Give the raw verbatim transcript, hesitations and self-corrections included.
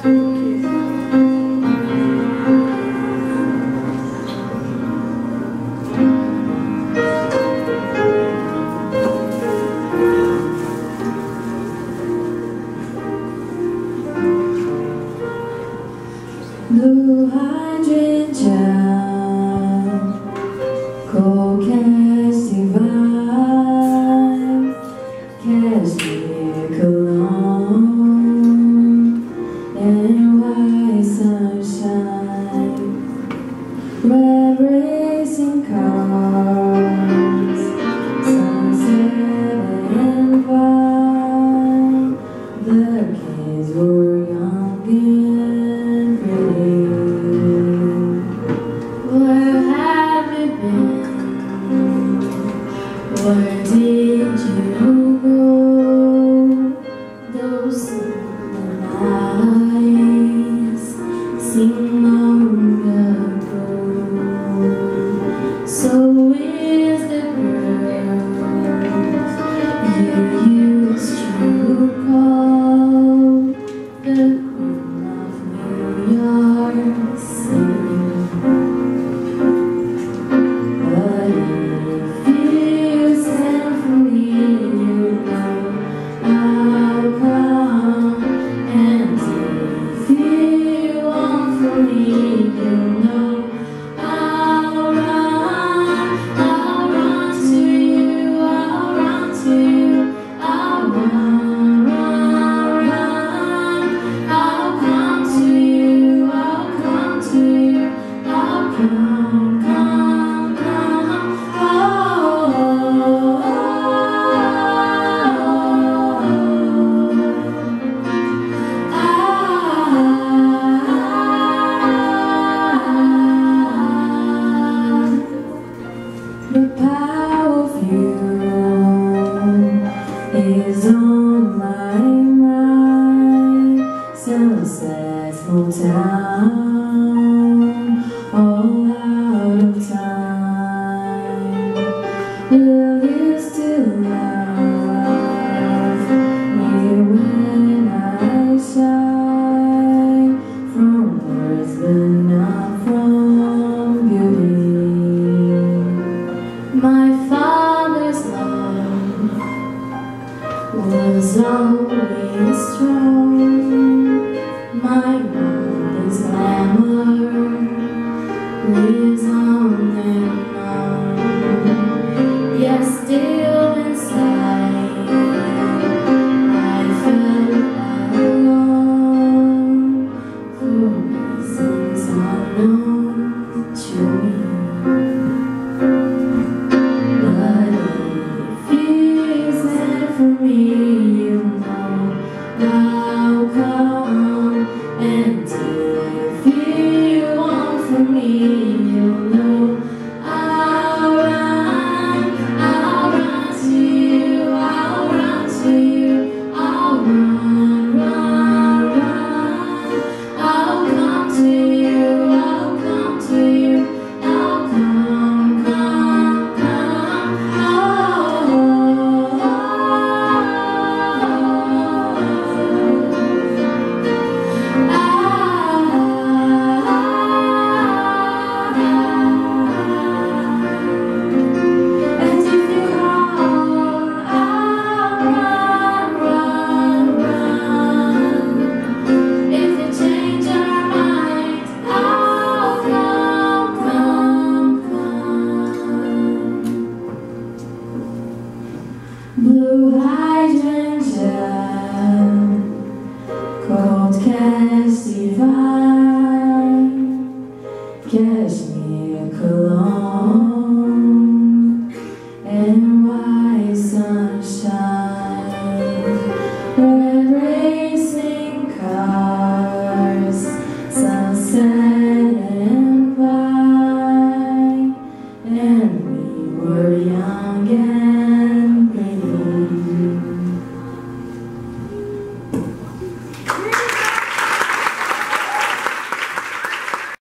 Blue hydrangea, co-casting vibe, cashmere cologne, and white sunshine, red racing cars, sunset and vine. The kids were young and pretty. Where have you been? Where did you go? Those summer nights seem long ago. So is the girl you used to call the Queen of New York City. But if you stand for me, you know I'll come. And if you want for me, you know I'll run. I'll run to you, I'll run to you, I'll run, run, run. I'll come to you, I'll come to you, I'll come, come, come. Oh, the power of you is on my mind. Sunset, small town, all out of time. Will you still love me when I shine from words but not from beauty? My father's love was always strong. My